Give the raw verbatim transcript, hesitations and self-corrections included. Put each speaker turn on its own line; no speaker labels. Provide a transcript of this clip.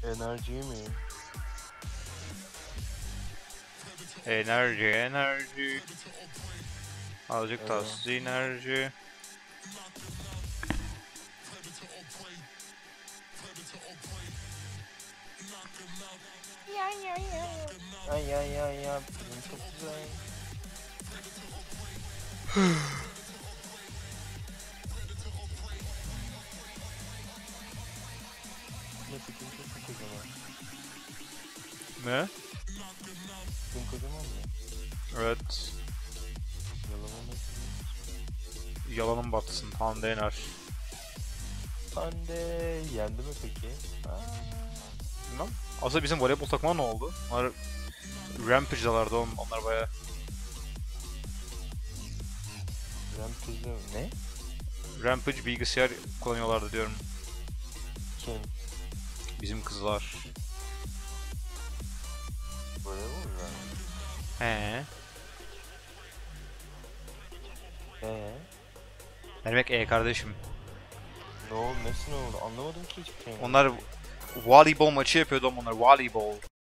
Enerji mi?
Enerji, enerji. Azıcık
Evet.
tatsız enerji.
Ya ya ya ya. Ay ya ya ya. Film çok güzel. Neyse film çok kocaman.
Ne?
Film kocaman mı?
Evet.
Yalan
Yalanın batsın. Hande Yener.
Hande yendi mi peki? Aa,
Bilmem. Aslında bizim voleybol takımına ne oldu? Onlar Rampage'dalardı oğlum. Onlar baya...
Rampage ne?
Rampage bilgisayar kullanıyorlardı diyorum.
Kim?
Bizim kızlar.
Böyle olur mu?
He.
Eee?
Ne demek e kardeşim?
Ne oldu? Nesi ne oldu? Anlamadım ki hiçbir şey.
Onlar voleybol maçı yapıyordu ama onlar voleybol.